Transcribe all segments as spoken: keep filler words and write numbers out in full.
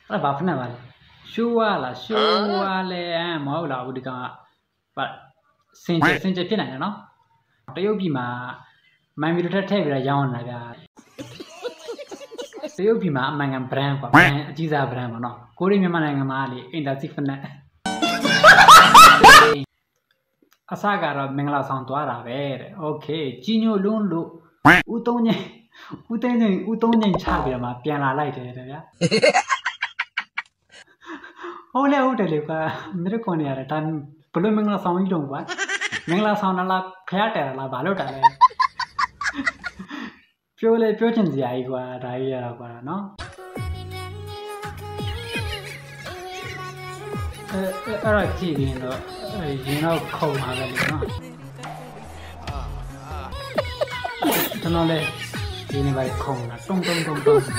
အဲ့ဘာဖနဲ့ပါလဲရှိုးဝါလားရှိုးဝါလဲမဟုတ်လားဘူးဒီကောင်ကဗစင်ကြစင်ကြဖြစ်နိုင်တယ်နော်တရုတ်ပြည်မှာမိုင်မီလိုထက်ထည့်ပြီးတော့ရောင်းနေတာဗျာတရုတ်ပြည်မှာအမှန်ကန် brand ကွာ brand အကြီးစား brand ပေါ့နော်ကိုရီးမြန်မာနိုင်ငံမှာလေအင်တာစီဖနက်အစကတော့မင်္ဂလာဆောင်သွားတာပဲတဲ့โอเคကြီးညိုလွန်းလို့ဦးသုံးညဦးသိန်းသိန်းဦးသုံးညချပြီးတော့မှပြန်လာလိုက်တယ်တဲ့ဗျာဟုတ်လေဟုတ်တယ်လေကွာမင်းတို့ကောနေရတယ်ဒါဘလို့မင်္ဂလာဆောင်ကြီးလုံးကွာမင်္ဂလာဆောင်လားဖျားတယ်လားဘာလို့တာလဲပြောလေပြောချင်စရာကြီးကွာဒါကြီးရတော့ကွာနော်အဲအဲ့တော့ကြည့်ရင်တော့ရင်တော့ခုံပါပဲလေနော်ကျွန်တော်လည်းဒီနေ့ပဲခုံတာတုံတုံတုံတုံ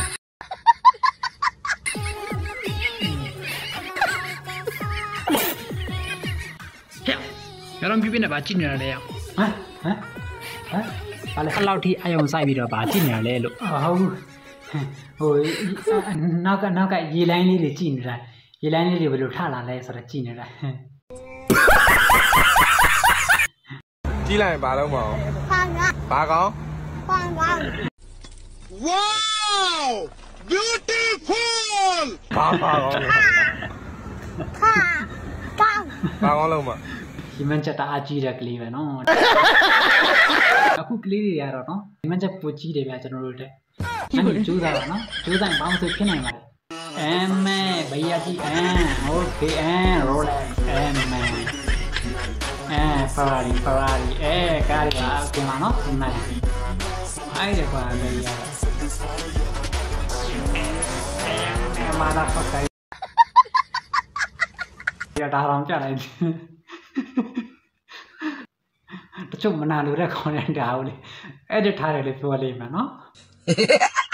ရအောင်ပြပြနေပါကြည့်နေရတယ်ဟမ်ဟမ်ဟမ်ဘာလဲအဲ့လောက်ထိအယုံဆိုင်ပြီးတော့ဗာကြည့်နေရလဲလို့ဟုတ်ဟိုနောက်ကနောက်ကရေလိုင်းလေးတွေကြည့်နေတာရေလိုင်းလေးတွေဘယ်လိုထလာလဲဆိုတော့ကြည့်နေတာကြည့်လိုက်ဘာလို့မအောင်ဘာကောင်ဘာကောင် Wow beautiful ဘာဘာကောင်ခါကောင်ဘာကောင်လုံးမဒီမန်ချက်တအားကြီးတဲ့ကလေးပဲနော်အခုကလေးတွေရတော့နော်ဒီမန်ချက်ပိုကြီးတယ်ဗျာကျွန်တော်တို့တဲ့အဲ့ဒီကျိုးစားပါနော်ကျိုးစားဘာမှမဆိုဖြစ်နိုင်ပါတယ်အမ်မဲဘယ်ရကြီးအမ်โอเคအမ်ရိုလက်အမ်မဲအဲဖာရီဖာရီအဲကားရီပါပြင်ပါနော်ဒီမှာအဲ့ဒီကွာလေရအဲမာနာဖတ်ကိုရတာအောင်ကြလိုက်တချို့မနာလို့တဲ့ခေါင်းနဲ့တားဘူးလေအဲ့ဒီထားတယ်လေပြောလိမ့်မယ်နော်